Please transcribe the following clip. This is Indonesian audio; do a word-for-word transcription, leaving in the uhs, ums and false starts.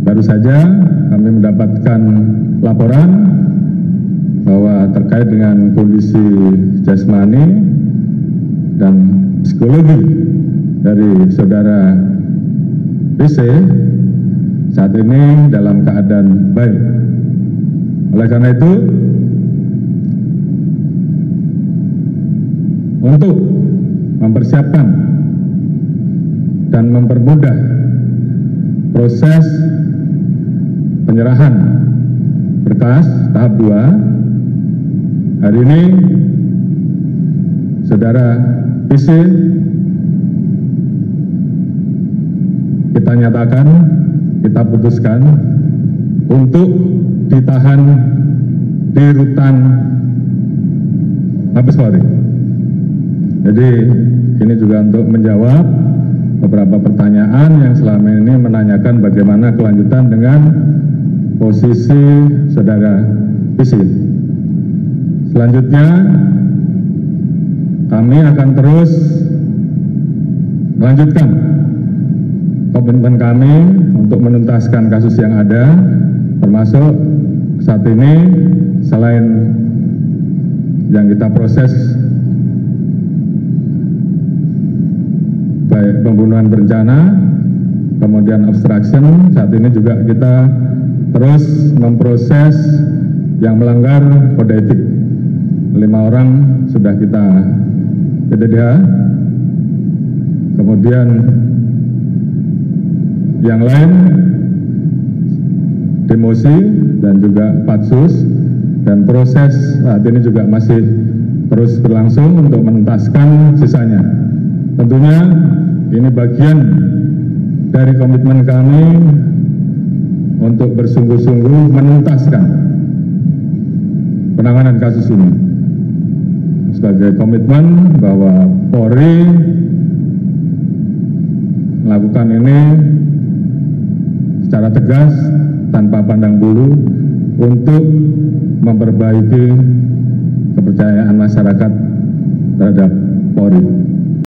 Baru saja kami mendapatkan laporan bahwa terkait dengan kondisi jasmani dan psikologi dari saudara P C saat ini dalam keadaan baik. Oleh karena itu, untuk mempersiapkan dan mempermudah proses penyerahan berkas tahap dua, hari ini saudara P C kita nyatakan, kita putuskan untuk ditahan di rutan Mabes Polri. Jadi ini juga untuk menjawab beberapa pertanyaan yang selama ini menanyakan bagaimana kelanjutan dengan posisi saudara P C. Selanjutnya kami akan terus melanjutkan komitmen kami untuk menuntaskan kasus yang ada, termasuk saat ini selain yang kita proses baik pembunuhan berencana, kemudian obstruction, saat ini juga kita terus memproses yang melanggar kode etik. Lima orang sudah kita P D D H, kemudian yang lain demosi dan juga patsus, dan proses saat ini juga masih terus berlangsung untuk menuntaskan sisanya. Tentunya ini bagian dari komitmen kami untuk bersungguh-sungguh menuntaskan penanganan kasus ini, sebagai komitmen bahwa Polri melakukan ini secara tegas tanpa pandang bulu untuk memperbaiki kepercayaan masyarakat terhadap Polri.